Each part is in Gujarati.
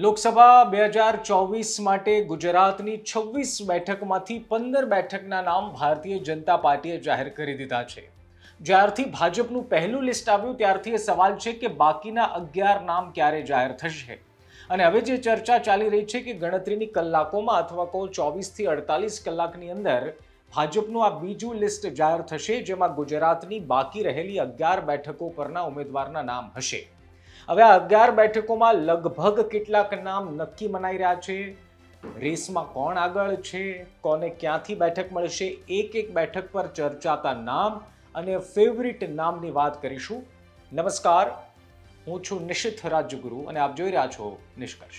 લોકસભા 2024 માટે ગુજરાતની 26 બેઠકમાંથી 15 બેઠકના નામ ભારતીય જનતા પાર્ટીએ જાહેર કરી દીધા છે। જ્યારથી ભાજપનું પહેલું લિસ્ટ આવ્યું ત્યારથી એ સવાલ છે કે બાકીના 11 નામ ક્યારે જાહેર થશે। અને હવે જે ચર્ચા ચાલી રહી છે કે ગણતરીની કલાકોમાં અથવા તો 24 થી 48 કલાકની અંદર ભાજપનું આ બીજું લિસ્ટ જાહેર થશે, જેમાં ગુજરાતની બાકી રહેલી 11 બેઠકો પરના ઉમેદવારના નામ હશે। હવે આ 11 બેઠકોમાં લગભગ કેટલાક નામ નક્કી મનાઈ રહ્યા છે, રેસમાં કોણ આગળ છે, કોને ક્યાંથી બેઠક મળશે, એક બેઠક પર ચર્ચાતા નામ અને ફેવરિટ નામની વાત કરીશું। નમસ્કાર, હું છું નિશિત રાજ્યગુરુ અને આપ જોઈ રહ્યા છો નિષ્કર્ષ।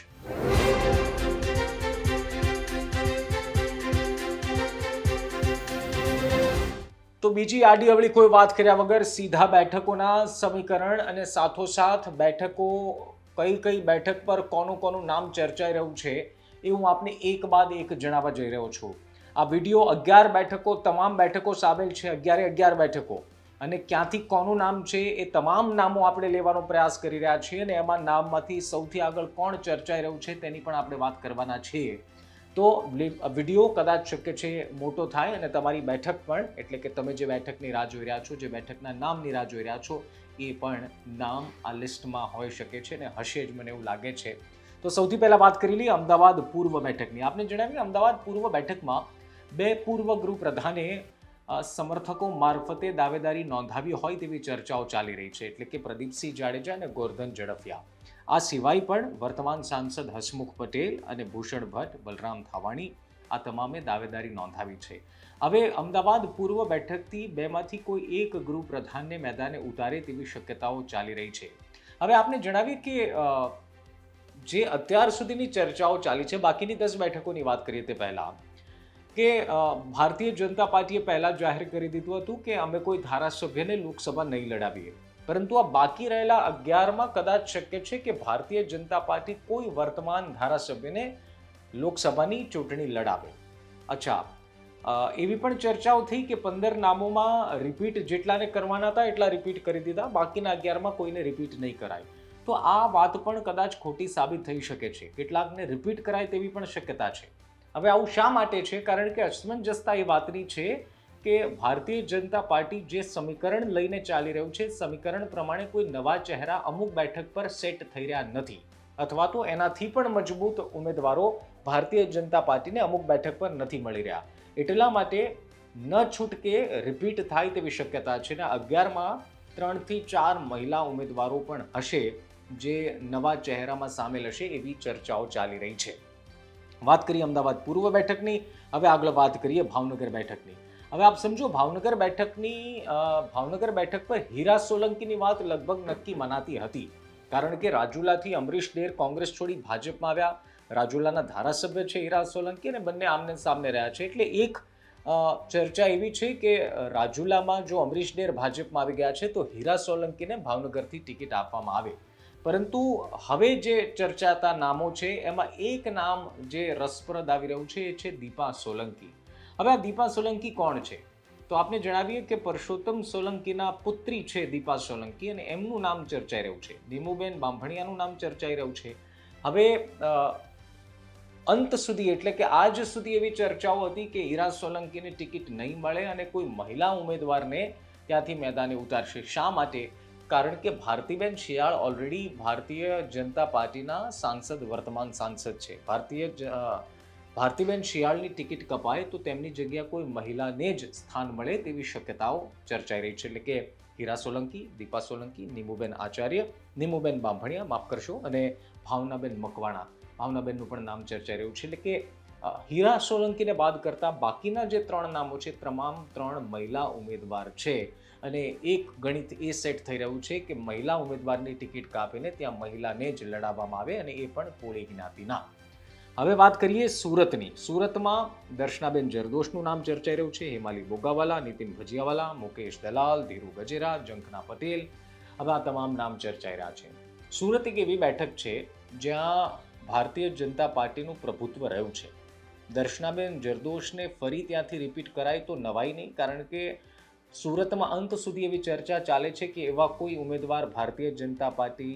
તો બીજી આડી અવળી કોઈ વાત કર્યા વગર સીધા બેઠકોના સમીકરણ અને સાથોસાથ બેઠકો કઈ બેઠક પર કોનું નામ ચર્ચાઈ રહ્યું છે એ હું આપને એક બાદ એક જણાવવા જઈ રહ્યો છું। આ વિડીયો 11 બેઠકો, તમામ બેઠકો સામેલ છે, 11 બેઠકો, અને ક્યાંથી કોનું નામ છે એ તમામ નામો આપણે લેવાનો પ્રયાસ કરી રહ્યા છીએ અને એમાં નામમાંથી સૌથી આગળ કોણ ચર્ચાઈ રહ્યું છે તેની પણ આપણે વાત કરવાના છીએ। તો વિડીયો કદાચ શક્ય છે મોટો થાય અને તમારી બેઠક પણ, એટલે કે તમે જે બેઠકની રાહ જોઈ રહ્યા છો, જે બેઠકના નામની રાહ જોઈ રહ્યા છો, એ પણ નામ આ લિસ્ટમાં હોઈ શકે છે અને હશે જ, મને એવું લાગે છે। તો સૌથી પહેલા વાત કરી લઈએ અમદાવાદ પૂર્વ બેઠકની। આપને જણાવ્યું અમદાવાદ પૂર્વ બેઠકમાં 2 પૂર્વ ગૃહપ્રધાને સમર્થકો મારફતે દાવેદારી નોંધાવી હોય તેવી ચર્ચાઓ ચાલી રહી છે, એટલે કે પ્રદીપસિંહ જાડેજા અને ગોરધન ઝડફિયા। આ સિવાય પણ વર્તમાન સાંસદ હસમુખ પટેલ અને ભૂષણ ભટ્ટ, બલરામ થાવાણી, આ તમામે દાવેદારી નોંધાવી છે। હવે અમદાવાદ પૂર્વ બેઠકથી બેમાંથી કોઈ એક ગૃહપ્રધાનને મેદાને ઉતારે તેવી શક્યતાઓ ચાલી રહી છે। હવે આપને જણાવીએ કે જે અત્યાર સુધીની ચર્ચાઓ ચાલી છે, બાકીની 10 બેઠકોની વાત કરીએ તે પહેલા, કે ભારતીય જનતા પાર્ટીએ પહેલા જાહેર કરી દીધું હતું કે અમે કોઈ ધારાસભ્યને લોકસભા નહીં લડાવીએ, પરંતુ આ બાકી રહેલા 11માં કદાચ શક્ય છે કે ભારતીય જનતા પાર્ટી કોઈ વર્તમાન ધારાસભ્યને લોકસભાની ચૂંટણી લડાવે। અચ્છા, એવી પણ ચર્ચાઓ થઈ કે 15 નામોમાં રિપીટ જેટલાને કરવાના હતા એટલા રિપીટ કરી દીધા, બાકીના 11માં કોઈને રિપીટ નહીં કરાય। તો આ વાત પણ કદાચ ખોટી સાબિત થઈ શકે છે, કેટલાકને રિપીટ કરાય તેવી પણ શક્યતા છે। હવે આવું શા માટે છે? કારણ કે અસમંજસતા એ વાતની છે કે ભારતીય જનતા પાર્ટી જે સમીકરણ લઈને ચાલી રહ્યું છે, સમીકરણ પ્રમાણે કોઈ નવા ચહેરા અમુક બેઠક પર સેટ થઈ રહ્યા નથી, અથવા તો એનાથી પણ મજબૂત ઉમેદવારો ભારતીય જનતા પાર્ટીને અમુક બેઠક પર નથી મળી રહ્યા। એટલા માટે ન છૂટકે રિપીટ થાય તેવી શક્યતા છે ને 11માં 3 થી 4 મહિલા ઉમેદવારો પણ હશે જે નવા ચહેરામાં સામેલ હશે એવી ચર્ચાઓ ચાલી રહી છે। વાત કરીએ અમદાવાદ પૂર્વ બેઠકની। હવે આગળ વાત કરીએ ભાવનગર બેઠકની। હવે આપ સમજો, ભાવનગર બેઠક પર હીરા સોલંકીની વાત લગભગ નક્કી મનાતી હતી, કારણ કે રાજુલાથી અમરીશ ડેર કોંગ્રેસ છોડી ભાજપમાં આવ્યા, રાજુલાના ધારાસભ્ય છે હીરા સોલંકી અને બંને આમને સામને રહ્યા છે, એટલે એક ચર્ચા એવી છે કે રાજુલામાં જો અમરીશ ડેર ભાજપમાં આવી ગયા છે તો હીરા સોલંકીને ભાવનગરથી ટિકિટ આપવામાં આવે। પરંતુ હવે જે ચર્ચાતા નામો છે એમાં એક નામ જે રસપ્રદ આવી રહ્યું છે એ છે દીપા સોલંકી। હવે આ દીપા સોલંકી કોણ છે? તો આપને જણાવીએ કે પરસોત્તમ સોલંકીના પુત્રી છે દીપા સોલંકી અને એમનું નામ ચર્ચાઈ રહ્યું છે। નીમુબેન બાંભણિયાનું નામ ચર્ચાઈ રહ્યું છે। હવે અંત સુધી, એટલે કે આજ સુધી એવી ચર્ચાઓ હતી કે હીરા સોલંકીને ટિકિટ નહીં મળે અને કોઈ મહિલા ઉમેદવારને ત્યાંથી મેદાને ઉતારશે। શા માટે? કારણ કે ભારતીબેન શિયાળ ઓલરેડી ભારતીય જનતા પાર્ટીના સાંસદ, વર્તમાન સાંસદ છે। ભારતીબેન શિયાળની ટિકિટ કપાય તો તેમની જગ્યા કોઈ મહિલાને જ સ્થાન મળે તેવી શક્યતાઓ ચર્ચાઈ રહી છે, એટલે કે હીરા સોલંકી, દીપા સોલંકી, નીમુબેન આચાર્ય, નીમુબેન બાંભણિયા, માફ કરશો, અને ભાવનાબેન મકવાણા, ભાવનાબેનનું પણ નામ ચર્ચાઈ રહ્યું છે। એટલે કે હીરા સોલંકીને બાદ કરતા બાકીના જે 3 નામો છે તમામ 3 મહિલા ઉમેદવાર છે અને એક ગણિત એ સેટ થઈ રહ્યું છે કે મહિલા ઉમેદવારની ટિકિટ કાપીને ત્યાં મહિલાને જ લડાવવામાં આવે અને એ પણ કોળી જ્ઞાતિના। હવે વાત કરીએ સુરતની। સુરતમાં દર્શનાબેન જરદોશનું નામ ચર્ચાઈ રહ્યું છે, હેમાલી બોગાવાલા, નીતિન ભજીયાવાલા, મુકેશ દલાલ, ધીરુ ગજેરા, જંખના પટેલ, હવે આ તમામ નામ ચર્ચાઈ રહ્યા છે। સુરત એક એવી બેઠક છે જ્યાં ભારતીય જનતા પાર્ટીનું પ્રભુત્વ રહ્યું છે। દર્શનાબેન જરદોશને ફરી ત્યાંથી રિપીટ કરાય તો નવાઈ નહીં, કારણ કે સુરતમાં અંત સુધી એવી ચર્ચા ચાલે છે કે એવા કોઈ ઉમેદવાર ભારતીય જનતા પાર્ટી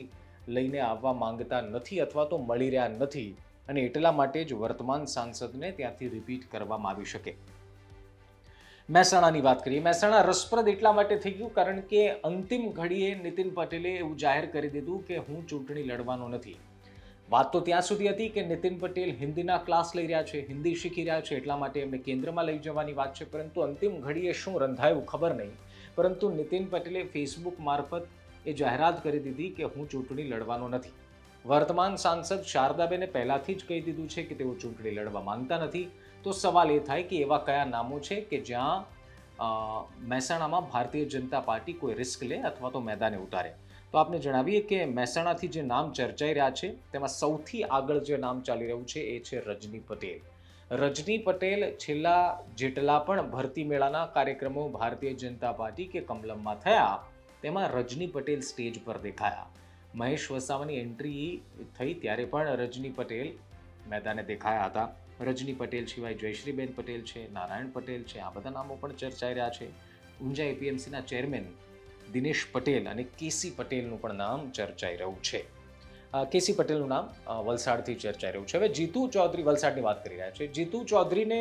લઈને આવવા માંગતા નથી અથવા તો મળી રહ્યા નથી, અને એટલા માટે જ વર્તમાન સાંસદને ત્યાંથી રિપીટ કરવામાં આવી શકે. મહેસાણાની વાત કરીએ. મહેસાણા રસપ્રદ એટલા માટે થઈ ગયું કારણ કે અંતિમ ઘડીએ નીતિન પટેલે એવું જાહેર કરી દીધું કે હું ચૂંટણી લડવાનો નથી. વાત તો ત્યાં સુધી હતી કે નીતિન પટેલ હિન્દીના ક્લાસ લઈ રહ્યા છે, હિન્દી શીખી રહ્યા છે, એટલા માટે એમને કેન્દ્રમાં લઈ જવાની વાત છે. પરંતુ અંતિમ ઘડીએ શું રંધાયું ખબર નહીં, પરંતુ નીતિન પટેલે ફેસબુક મારફત એ જાહેરાત કરી દીધી કે હું ચૂંટણી લડવાનો નથી. વર્તમાન સાંસદ શારદાબેને પહેલાથી જ કહી દીધું છે કે તેઓ ચૂંટણી લડવા માંગતા નથી. તો સવાલ એ થાય કે એવા કયા નામો છે કે જ્યાં મહેસાણામાં ભારતીય જનતા પાર્ટી કોઈ રિસ્ક લે અથવા તો મેદાને ઉતારે. તો આપને જણાવીએ કે મહેસાણાથી જે નામ ચર્ચાઈ રહ્યા છે તેમાં સૌથી આગળ જે નામ ચાલી રહ્યું છે એ છે રજની પટેલ. રજની પટેલ છેલ્લા જેટલા પણ ભરતી મેળાના કાર્યક્રમો ભારતીય જનતા પાર્ટી કે કમલમમાં થયા તેમાં રજની પટેલ સ્ટેજ પર દેખાયા. મહેશ વસાવાની એન્ટ્રી થઈ ત્યારે પણ રજની પટેલ મેદાને દેખાયા હતા. રજની પટેલ સિવાય જયશ્રીબેન પટેલ છે, નારાયણ પટેલ છે, આ બધા નામો પણ ચર્ચાઈ રહ્યા છે. ઊંઝા એપીએમસીના ચેરમેન દિનેશ પટેલ અને કેસી પટેલનું પણ નામ ચર્ચાઈ રહ્યું છે. કેસી પટેલનું નામ વલસાડથી ચર્ચાઈ રહ્યું છે. હવે જીતુ ચૌધરી વલસાડની વાત કરી રહ્યા છે. જીતુ ચૌધરીને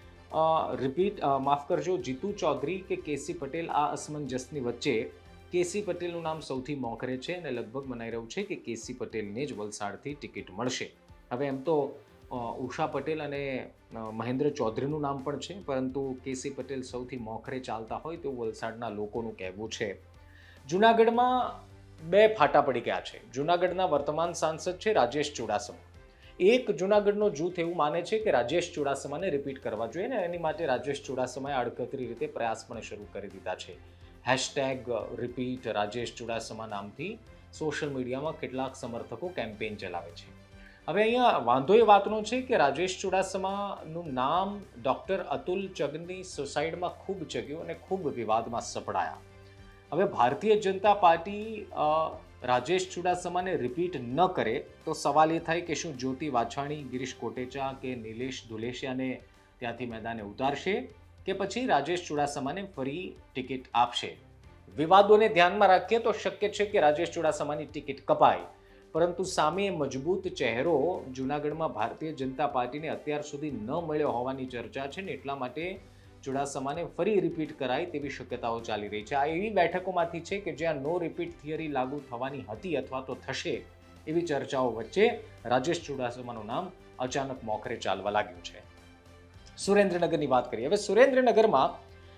જીતુ ચૌધરી કે કેસી પટેલ, આ અસમંજસની વચ્ચે કેસી પટેલનું નામ સૌથી મોખરે છે અને લગભગ મનાઈ રહ્યું છે કે કેસી પટેલને જ વલસાડથી ટિકિટ મળશે. હવે એમ તો ઉષા પટેલ અને મહેન્દ્ર ચૌધરીનું નામ પણ છે, પરંતુ કેસી પટેલ સૌથી મોખરે ચાલતા હોય તેવું વલસાડના લોકોનું કહેવું છે. જૂનાગઢમાં બે ફાટા પડી ગયા છે. જૂનાગઢના વર્તમાન સાંસદ છે રાજેશ ચુડાસમા. એક જૂનાગઢનો જૂથ એવું માને છે કે રાજેશ ચુડાસમાને રિપીટ કરવા જોઈએ ને એની માટે રાજેશ ચુડાસમાએ આડકતરી રીતે પ્રયાસ પણ શરૂ કરી દીધા છે. #રિપીટ રાજેશ ચુડાસમા નામથી સોશિયલ મીડિયામાં કેટલાક સમર્થકો કેમ્પેઇન ચલાવે છે. હવે અહીંયા વાંધો એ વાતનો છે કે રાજેશ ચુડાસમાનું નામ ડૉક્ટર અતુલ ચગની સુસાઇડમાં ખૂબ ચગ્યું અને ખૂબ વિવાદમાં સપડાયા. હવે ભારતીય જનતા પાર્ટી રાજેશ ચુડાસમાને રિપીટ ન કરે તો સવાલ એ થાય કે શું જ્યોતિ વાછાણી, ગિરીશ કોટેચા કે નિલેશ ધુલેશિયાને ત્યાંથી મેદાને ઉતારશે કે પછી રાજેશ ચુડાસમાને ફરી ટિકિટ આપશે. વિવાદોને ધ્યાનમાં રાખીએ તો શક્ય છે કે રાજેશ ચુડાસમાની ટિકિટ કપાય, પરંતુ સામે મજબૂત ચહેરો જૂનાગઢમાં ભારતીય જનતા પાર્ટીને અત્યાર સુધી ન મળ્યો હોવાની ચર્ચા છે ને એટલા માટે ચુડાસમાને ફરી રિપીટ કરાય તેવી શક્યતાઓ ચાલી રહી છે. આ એવી બેઠકોમાંથી છે કે જ્યાં નો રિપીટ થિયરી લાગુ થવાની હતી અથવા તો થશે એવી ચર્ચાઓ વચ્ચે રાજેશ ચુડાસમાનું નામ અચાનક મોખરે ચાલવા લાગ્યું છે. સુરેન્દ્રનગરની વાત કરીએ. હવે સુરેન્દ્રનગરમાં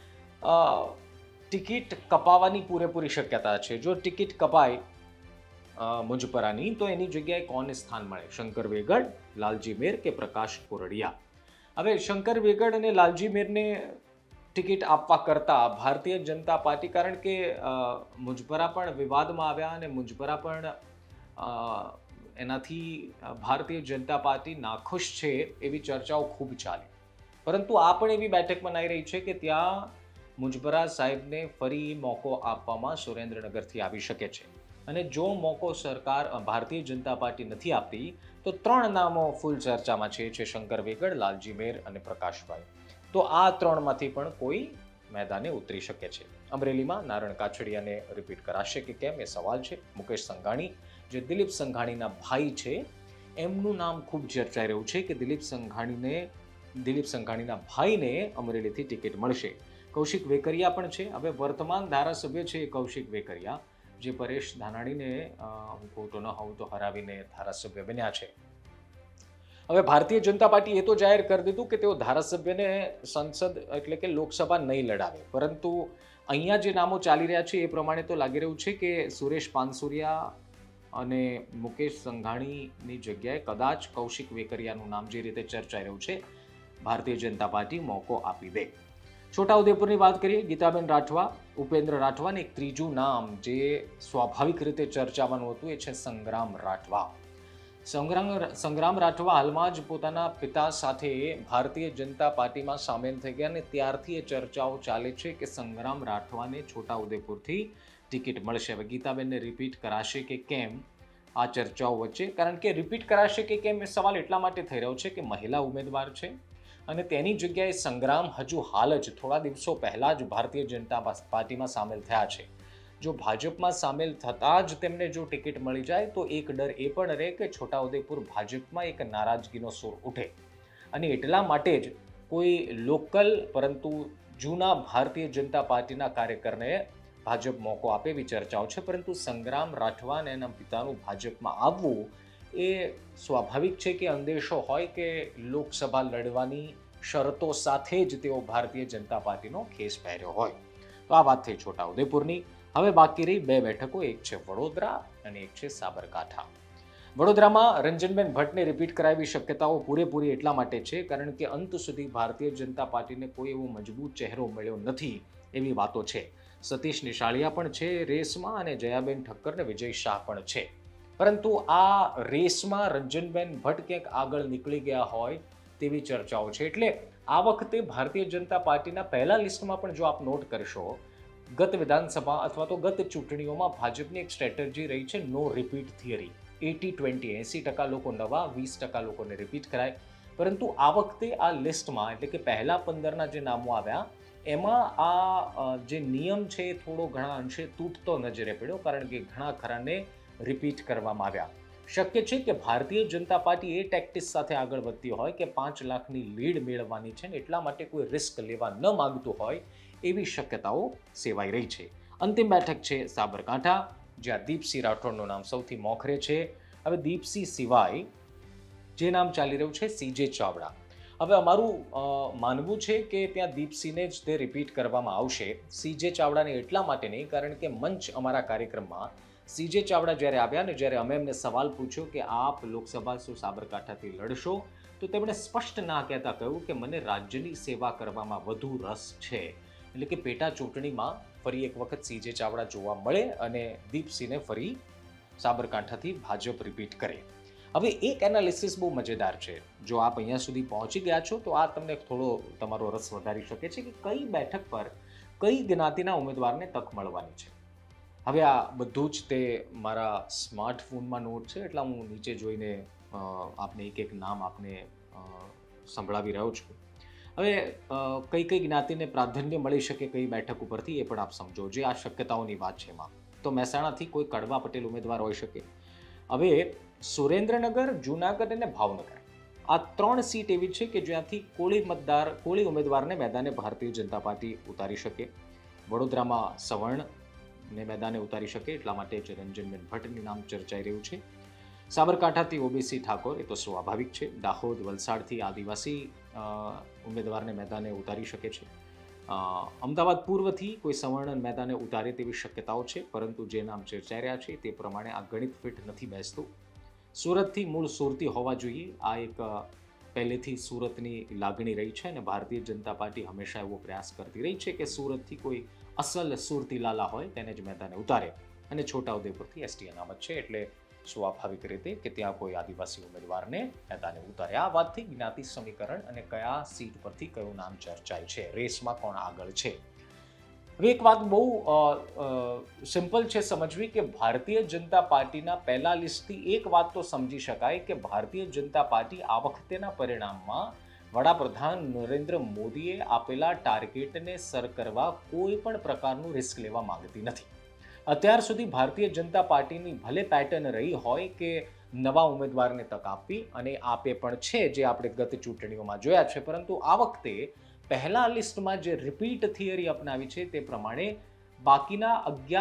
ટિકિટ કપાવવાની પૂરેપૂરી શક્યતા છે. જો ટિકિટ કપાય મુંજપરાની તો એની જગ્યાએ કોને સ્થાન મળે? શંકર વેગડ, લાલજી મેર કે પ્રકાશ કોરડિયા? હવે શંકર વેગડ અને લાલજી મેરને ટિકિટ આપવા કરતા ભારતીય જનતા પાર્ટી, કારણ કે મુંજપરા પણ વિવાદમાં આવ્યા અને મુંજપરા પણ એનાથી ભારતીય જનતા પાર્ટી નાખુશ છે એવી ચર્ચાઓ ખૂબ ચાલી. પરંતુ આ પણ એવી બેઠક મનાઈ રહી છે કે ત્યાં મુંજપરા સાહેબને ફરી મોકો આપવામાં સુરેન્દ્રનગરથી આવી શકે છે. અને જો મોકો સરકાર ભારતીય જનતા પાર્ટી નથી આપતી તો 3 નામો ફૂલ ચર્ચામાં છે શંકર વેગડ, લાલજી મેર અને પ્રકાશભાઈ. તો આ 3માંથી પણ કોઈ મેદાને ઉતરી શકે છે. અમરેલીમાં નારણ કાછડિયાને રિપીટ કરાશે કે કેમ એ સવાલ છે. મુકેશ સંઘાણી જે દિલીપ સંઘાણીના ભાઈ છે એમનું નામ ખૂબ ચર્ચાઈ રહ્યું છે કે દિલીપ સંઘાણીના ભાઈને અમરેલીથી ટિકિટ મળશે. કૌશિક વેકરિયા પણ છે. હવે વર્તમાન ધારાસભ્ય છે કૌશિક વેકરિયા, જે પરેશ ધાનાણીને હું ખોટો ન હોઉં તો હરાવીને ધારાસભ્ય બન્યા છે. હવે ભારતીય જનતા પાર્ટી એ તો જાહેર કરી દીધું કે તેઓ ધારાસભ્યને સંસદ એટલે કે લોકસભા નહીં લડાવે, પરંતુ અહીંયા જે નામો ચાલી રહ્યા છે એ પ્રમાણે તો લાગી રહ્યું છે કે સુરેશ પાનસુરિયા અને મુકેશ સંઘાણીની જગ્યાએ કદાચ કૌશિક વેકરિયાનું નામ જે રીતે ચર્ચાઈ રહ્યું છે ભારતીય જનતા પાર્ટી મોકો આપી દે. છોટાઉદેપુરની વાત કરીએ. ગીતાબેન રાઠવા, ઉપેન્દ્ર રાઠવા ને એક ત્રીજું નામ જે સ્વાભાવિક રીતે ચર્ચાવાનું હતું એ છે સંગ્રામ રાઠવા. સંગ્રામ રાઠવા હાલમાં જ પોતાના પિતા સાથે ભારતીય જનતા પાર્ટીમાં સામેલ થઈ ગયા અને ત્યારથી એ ચર્ચાઓ ચાલે છે કે સંગ્રામ રાઠવાને છોટાઉદેપુરથી ટિકિટ મળશે. હવે ગીતાબેનને રિપીટ કરાશે કે કેમ આ ચર્ચાઓ વચ્ચે, કારણ કે રિપીટ કરાશે કે કેમ એ સવાલ એટલા માટે થઈ રહ્યો છે કે મહિલા ઉમેદવાર છે અને તેની જગ્યાએ સંગ્રામ હજુ હાલ જ થોડા દિવસો પહેલા જ ભારતીય જનતા પાર્ટીમાં સામેલ થયા છે. જો ભાજપમાં સામેલ થતાં જ તેમને જો ટિકિટ મળી જાય તો એક ડર એ પણ રહે કે છોટાઉદેપુર ભાજપમાં એક નારાજગીનો સૂર ઉઠે અને એટલા માટે જ કોઈ લોકલ પરંતુ જૂના ભારતીય જનતા પાર્ટીના કાર્યકરને ભાજપ મોકો આપે એવી ચર્ચાઓ છે. પરંતુ સંગ્રામ રાઠવા અને એના પિતાનું ભાજપમાં આવવું એ સ્વાભાવિક છે કે અંદેશો હોય કે લોકસભા લડવાની શરતો સાથે જ તેઓ ભારતીય જનતા પાર્ટીનો ખેસ પહેર્યો હોય. તો આ વાત થઈ છોટાઉદેપુરની. હવે બાકી રહી બે બેઠકો, એક છે વડોદરા અને એક છે સાબરકાંઠા. વડોદરામાં રંજનબેન ભટ્ટને રિપીટ કરાવી શક્યતાઓ પૂરેપૂરી એટલા માટે છે કારણ કે અંત સુધી ભારતીય જનતા પાર્ટીને કોઈ એવો મજબૂત ચહેરો મળ્યો નથી એવી વાતો છે. સતીશ નિશાળિયા પણ છે રેસમાં અને જયાબેન ઠક્કર ને વિજય શાહ પણ છે. પરંતુ આ રેસમાં રંજનબેન ભટ્ટ ક્યાંક આગળ નીકળી ગયા હોય તેવી ચર્ચાઓ છે. એટલે આ વખતે ભારતીય જનતા પાર્ટીના પહેલા લિસ્ટમાં પણ જો આપ નોટ કરશો, ગત વિધાનસભા અથવા તો ગત ચૂંટણીઓમાં ભાજપની એક સ્ટ્રેટેજી રહી છે નો રિપીટ થિયરી. 80-20, 80% લોકો નવા, 20% લોકોને રિપીટ કરાય. પરંતુ આ વખતે આ લિસ્ટમાં એટલે કે પહેલા 15ના જે નામો આવ્યા એમાં આ જે નિયમ છે એ થોડો ઘણા અંશે તૂટતો નજરે પડ્યો કારણ કે ઘણા ખરાને રિપીટ કરવામાં આવ્યા. શક્ય છે કે ભારતીય જનતા પાર્ટી એ ટેક્ટિસ સાથે આગળ વધતી હોય કે 5 લાખની લીડ મેળવવાની છે ને એટલા માટે કોઈ રિસ્ક લેવા ન માંગતું હોય એવી શક્યતાઓ સેવાઈ રહી છે. અંતિમ બેઠક છે સાબરકાંઠા, જ્યાં દીપસિંહ રાઠોડનું નામ સૌથી મોખરે છે. હવે દીપસિંહ સિવાય જે નામ ચાલી રહ્યું છે સીજે ચાવડા. હવે અમારું માનવું છે કે ત્યાં દીપસિંહને જ તે રિપીટ કરવામાં આવશે. સીજે ચાવડાને એટલા માટે નહીં કારણ કે મંચ અમારા કાર્યક્રમમાં સીજે ચાવડા જ્યારે આવ્યા ને જ્યારે અમે એમને સવાલ પૂછ્યો કે આપ લોકસભા શું સાબરકાંઠાથી લડશો, તો તેમણે સ્પષ્ટ ના કહેતા કહ્યું કે મને રાજ્યની સેવા કરવામાં વધુ રસ છે. એટલે કે પેટા ચૂંટણીમાં ફરી એક વખત સીજે ચાવડા જોવા મળે અને દીપસિંહને ફરી સાબરકાંઠાથી ભાજપ રિપીટ કરે. હવે એક એનાલિસિસ બહુ મજેદાર છે. જો આપ અહીંયા સુધી પહોંચી ગયા છો તો આ તમને થોડો તમારો રસ વધારી શકે છે કે કઈ બેઠક પર કઈ જ્ઞાતિના ઉમેદવારને તક મળવાની છે. હવે આ બધું જ તે મારા સ્માર્ટફોનમાં નોટ છે એટલે હું નીચે જોઈને આપને એક નામ આપને સંભળાવી રહ્યો છું. હવે કઈ કઈ જ્ઞાતિને પ્રાધાન્ય મળી શકે કઈ બેઠક ઉપરથી એ પણ આપ સમજો. જે આ શક્યતાઓની વાત છે એમાં તો મહેસાણાથી કોઈ કડવા પટેલ ઉમેદવાર હોઈ શકે. હવે સુરેન્દ્રનગર, જૂનાગઢ અને ભાવનગર આ 3 સીટ એવી છે કે જ્યાંથી કોળી ઉમેદવારને મેદાને ભારતીય જનતા પાર્ટી ઉતારી શકે. વડોદરામાં સવર્ણને મેદાને ઉતારી શકે એટલા માટે જ રંજનબેન ભટ્ટનું નામ ચર્ચાઈ રહ્યું છે. સાબરકાંઠાથી ઓબીસી ઠાકોર એ તો સ્વાભાવિક છે. દાહોદ, વલસાડથી આદિવાસી ઉમેદવારને મેદાને ઉતારી શકે છે. અમદાવાદ પૂર્વથી કોઈ સવર્ણ મેદાને ઉતારે તેવી શક્યતાઓ છે પરંતુ જે નામ ચર્ચાઈ રહ્યા છે તે પ્રમાણે આ ગણિત ફિટ નથી બેસતું. સુરતથી મૂળ સુરતી હોવા જોઈએ આ એક પહેલેથી સુરતની લાગણી રહી છે અને ભારતીય જનતા પાર્ટી હંમેશા એવો પ્રયાસ કરતી રહી છે કે સુરતથી કોઈ અસલ સુરતી લાલા હોય તેને જ મેદાને ઉતારે. અને છોટાઉદેપુરથી એસટી અનામત છે એટલે સ્વાભાવિક રીતે કે ત્યાં કોઈ આદિવાસી ઉમેદવારને મેદાને ઉતારે. આ વાતથી જ્ઞાતિ સમીકરણ અને કયા સીટ પરથી કયું નામ ચર્ચાય છે, રેસમાં કોણ આગળ છે. હવે એક વાત બહુ સિમ્પલ છે સમજવી કે ભારતીય જનતા પાર્ટીના પહેલા લિસ્ટથી એક વાત તો સમજી શકાય કે ભારતીય જનતા પાર્ટી આ વખતેના પરિણામમાં વડાપ્રધાન નરેન્દ્ર મોદીએ આપેલા ટાર્ગેટને સર કરવા કોઈ પણ પ્રકારનું રિસ્ક લેવા માંગતી નથી. અત્યાર સુધી ભારતીય જનતા પાર્ટીની ભલે પેટર્ન રહી હોય કે નવા ઉમેદવારને તક આપવી અને આપે પણ છે જે આપણે ગત ચૂંટણીઓમાં જોયા છે, પરંતુ આ વખતે પહેલા લિસ્ટમાં જે રિપીટ થિયરી અપનાવી છે તે પ્રમાણે બાકીની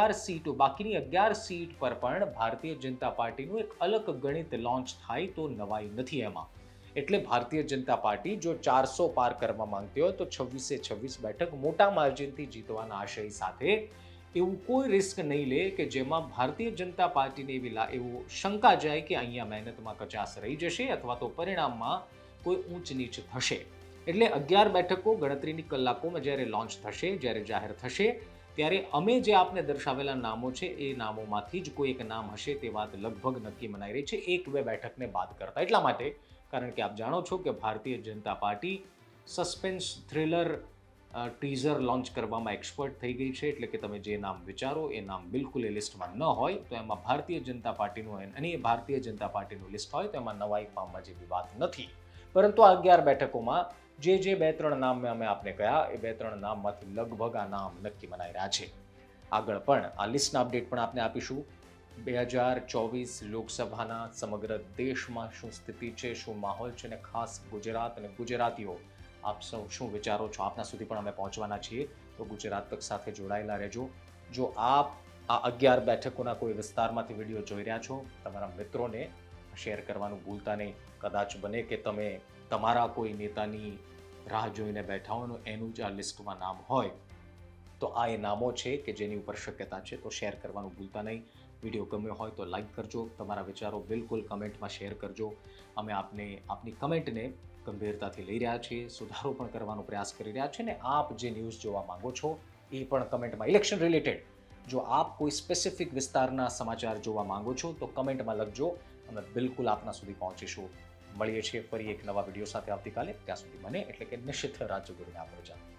11 સીટ પર પણ ભારતીય જનતા પાર્ટીનું એક અલગ ગણિત લોન્ચ થાય તો નવાઈ નથી એમાં. એટલે ભારતીય જનતા પાર્ટી જો 400 પાર કરવા માંગતી હોય તો 26 બેઠક મોટા માર્જિનથી જીતવાના આશય સાથે એવું કોઈ રિસ્ક નહીં લે કે જેમાં ભારતીય જનતા પાર્ટીને એવું શંકા જાય કે અહીંયા મહેનતમાં કચાશ રહી જશે અથવા તો પરિણામમાં કોઈ ઊંચ નીચ થશે. એટલે 11 બેઠકો ગણતરીની કલાકોમાં જ્યારે લોન્ચ થશે, જ્યારે જાહેર થશે ત્યારે અમે જે આપને દર્શાવેલા નામો છે એ નામોમાંથી જ કોઈ એક નામ હશે તે વાત લગભગ નક્કી મનાઈ રહી છે 1-2 બેઠકને બાદ કરતા. એટલા માટે કારણ કે આપ જાણો છો કે Bharatiya Janata party suspense thriller teaser launch કરવામાં એક્સપર્ટ થઈ ગઈ છે. એટલે કે તમે જે નામ વિચારો એ નામ બિલકુલ એ લિસ્ટમાં ન હોય તો એમાં ભારતીય જનતા પાર્ટીનું અને એ ભારતીય જનતા પાર્ટીનું લિસ્ટ હોય તો એમાં નવાઈ પામવા જેવી વાત નથી. પરંતુ આ 11 બેઠકોમાં જે 2-3 નામ અમે આપને કહ્યા એ 2-3 નામમાંથી લગભગ આ નામ નક્કી મનાઈ રહ્યા છે. આગળ પણ આ લિસ્ટના અપડેટ પણ આપને આપીશું. 2024 લોકસભાના સમગ્ર દેશમાં શું સ્થિતિ છે, શું માહોલ છે, અને ખાસ ગુજરાત અને ગુજરાતીઓ આપ સૌ શું વિચારો છો, આપના સુધી પણ અમે પહોંચવાના છીએ. તો ગુજરાત તક સાથે જોડાયેલા રહેજો. જો આપ આ 11 બેઠકોના કોઈ વિસ્તારમાંથી વિડીયો જોઈ રહ્યા છો, તમારા મિત્રોને શેર કરવાનું ભૂલતા નહીં. કદાચ બને કે તમે તમારા કોઈ નેતાની રાહ જોઈને બેઠા હો અને એનું જ આ લિસ્ટમાં નામ હોય, તો આ એ નામો છે કે જેની ઉપર શક્યતા છે. તો શેર કરવાનું ભૂલતા નહીં. વિડીયો ગમ્યો હોય તો લાઈક કરજો, તમારા વિચારો બિલકુલ કમેન્ટમાં શેર કરજો. અમે આપની કમેન્ટને ગંભીરતાથી લઈ રહ્યા છીએ, સુધારો પણ કરવાનો પ્રયાસ કરી રહ્યા છીએ. ને આપ જે ન્યૂઝ જોવા માંગો છો એ પણ કમેન્ટમાં, ઇલેક્શન રિલેટેડ જો આપ કોઈ સ્પેસિફિક વિસ્તારના સમાચાર જોવા માંગો છો તો કમેન્ટમાં લખજો. અમે બિલકુલ આપના સુધી પહોંચીશું. મળીએ છીએ ફરી એક નવા વિડીયો સાથે આવતીકાલે. ત્યાં સુધી મને એટલે કે નિશિત રાજ્યગુરુને આપો.